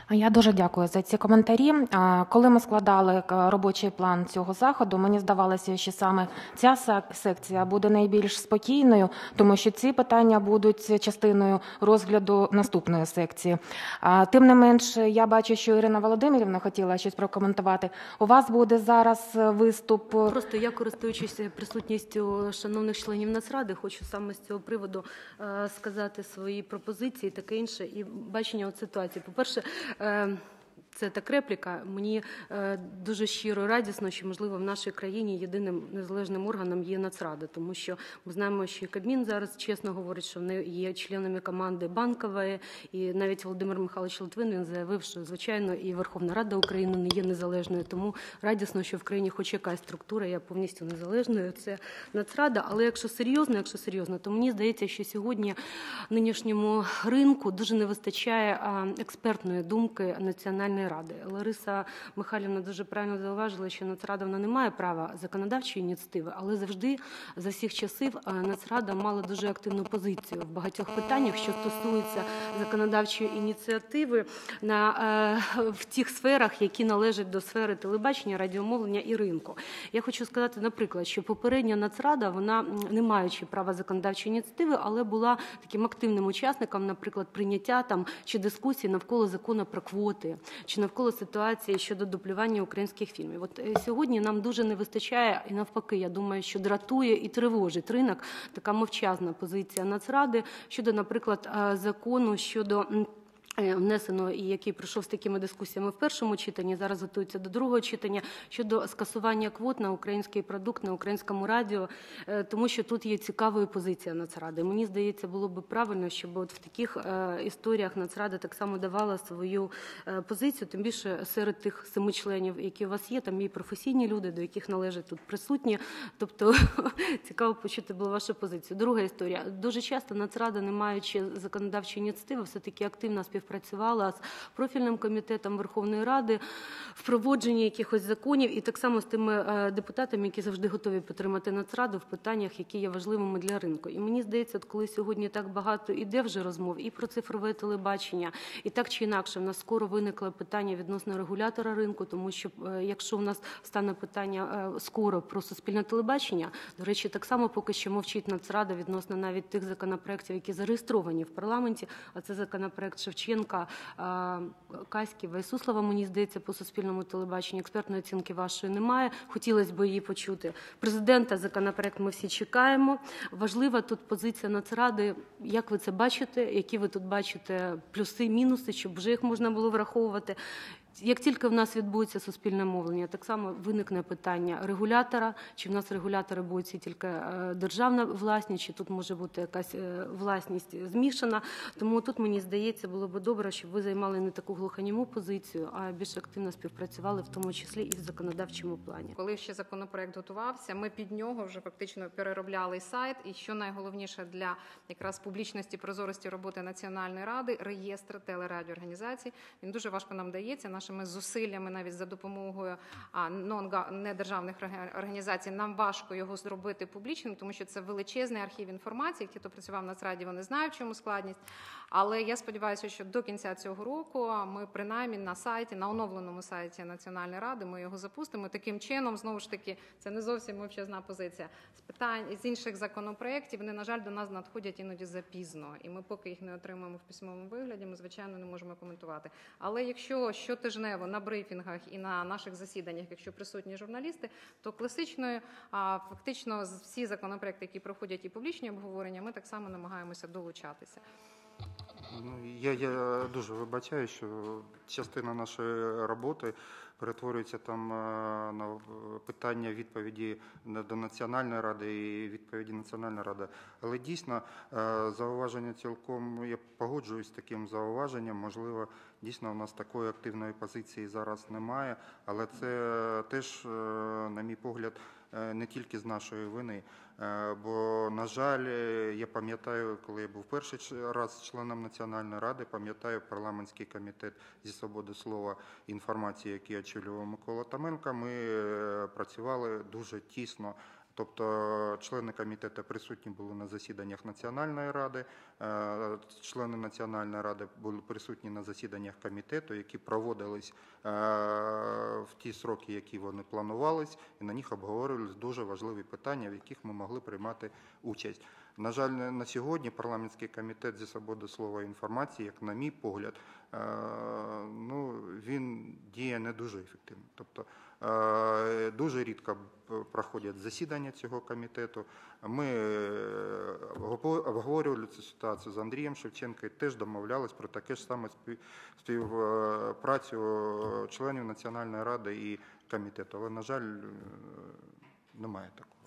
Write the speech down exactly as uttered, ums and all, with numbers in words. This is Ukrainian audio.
Я дуже дякую за ці коментарі. Коли ми складали робочий план цього заходу, мені здавалося, що саме ця секція буде найбільш спокійною, тому що ці питання будуть частиною розгляду наступної секції. Тим не менш, я бачу, що Ірина Володимирівна хотіла щось прокоментувати. У вас буде зараз виступ. Просто я, користуючись присутністю шановних членів Нацради, хочу саме з цього приводу сказати свої пропозиції, таке інше, і бачення от ситуації. По-перше, це так репліка. Мені дуже щиро радісно, що, можливо, в нашій країні єдиним незалежним органом є Нацрада, тому що ми знаємо, що і Кабмін зараз чесно говорить, що вони є членами команди Банкової, і навіть Володимир Михайлович Литвин, він заявив, що, звичайно, і Верховна Рада України не є незалежною, тому радісно, що в країні хоч якась структура є повністю незалежною, це Нацрада. Але якщо серйозно, якщо серйозно, то мені здається, що сьогодні нинішньому ринку дуже не вистачає експертної думки Національної Ради. Лариса Михайлівна дуже правильно зауважила, що Нацрада вона не має права законодавчої ініціативи, але завжди за всіх часів Нацрада мала дуже активну позицію в багатьох питаннях, що стосуються законодавчої ініціативи на, в тих сферах, які належать до сфери телебачення, радіомовлення і ринку. Я хочу сказати, наприклад, що попередня Нацрада, вона не маючи права законодавчої ініціативи, але була таким активним учасником, наприклад, прийняття там чи дискусії навколо закону про квоти, чи навколо ситуації щодо дублювання українських фільмів. От сьогодні нам дуже не вистачає, і навпаки, я думаю, що дратує і тривожить ринок така мовчазна позиція Нацради щодо, наприклад, закону щодо внесено і який пройшов з такими дискусіями в першому читанні, зараз готується до другого читання, щодо скасування квот на український продукт, на українському радіо, тому що тут є цікавою позиція Нацради. Мені здається, було б правильно, щоб от в таких історіях Нацрада так само давала свою позицію, тим більше серед тих семи членів, які у вас є, там є і професійні люди, до яких належать тут присутні, тобто цікаво почути було вашу позицію. Друга історія. Дуже часто Нацрада, не маючи законодавчої ініціативи, все-таки активна співпраця працювала з профільним комітетом Верховної Ради в проводженні якихось законів і так само з тими депутатами, які завжди готові підтримати Нацраду в питаннях, які є важливими для ринку. І мені здається, коли сьогодні так багато іде вже розмов і про цифрове телебачення, і так чи інакше в нас скоро виникло питання відносно регулятора ринку, тому що якщо в нас стане питання скоро про суспільне телебачення, до речі, так само поки що мовчить Нацрада відносно навіть тих законопроєктів, які зареєстровані в парламенті, а це законопроєкт Шевченка, Каськіва і Суслова, мені здається, по суспільному телебаченню. Експертної оцінки вашої немає. Хотілося б її почути. Президента законопроект ми всі чекаємо. Важлива тут позиція Нацради. Як ви це бачите? Які ви тут бачите плюси, мінуси, щоб вже їх можна було враховувати? Як тільки в нас відбудеться суспільне мовлення, так само виникне питання регулятора, чи в нас регулятори будуть всі тільки державна власність, чи тут може бути якась власність змішана. Тому тут, мені здається, було б добре, щоб ви займали не таку глухоніму позицію, а більш активно співпрацювали, в тому числі і в законодавчому плані. Коли ще законопроект готувався, ми під нього вже фактично переробляли сайт, і що найголовніше для якраз публічності, прозорості роботи Національної ради, реєстр телерадіоорганізацій, він дуже важко нам дається. Нашими зусиллями, навіть за допомогою а, недержавних організацій, нам важко його зробити публічним, тому що це величезний архів інформації. Ті, хто працював на Нацраді, вони знають, в чому складність. Але я сподіваюся, що до кінця цього року ми принаймні на сайті, на оновленому сайті Національної ради, ми його запустимо. Таким чином, знову ж таки, це не зовсім мовчазна позиція. З питань, з інших законопроєктів, вони, на жаль, до нас надходять іноді запізно. І ми поки їх не отримаємо в письмовому вигляді, ми, звичайно, не можемо коментувати. Але якщо щотижнево на брифінгах і на наших засіданнях, якщо присутні журналісти, то класичною, а, фактично, всі законопроекти, які проходять і публічні обговорення, ми так само намагаємося долучатися. Ну, я, я дуже вибачаю, що частина нашої роботи перетворюється там на питання відповіді до Національної ради і відповіді Національної ради. Але дійсно зауваження цілком, я погоджуюсь з таким зауваженням, можливо, дійсно у нас такої активної позиції зараз немає, але це теж, на мій погляд, не тільки з нашої вини. Бо, на жаль, я пам'ятаю, коли я був перший раз членом Національної ради, пам'ятаю парламентський комітет зі свободи слова і інформації, який очолював Микола Томенко, ми працювали дуже тісно Тобто члени комітету присутні були на засіданнях Національної ради, члени Національної ради були присутні на засіданнях комітету, які проводились в ті сроки, які вони планувались, і на них обговорювалися дуже важливі питання, в яких ми могли приймати участь. На жаль, на сьогодні парламентський комітет зі свободи слова і інформації, як на мій погляд, ну, він діє не дуже ефективно. Тобто дуже рідко проходять засідання цього комітету. Ми обговорювали цю ситуацію з Андрієм Шевченко і теж домовлялись про таке ж саме співпрацю членів Національної ради і комітету. Але, на жаль, немає такого.